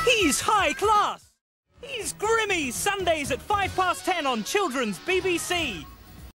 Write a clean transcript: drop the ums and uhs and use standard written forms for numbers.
He's high class. He's Grimmy, Sundays at 10:05 on Children's BBC.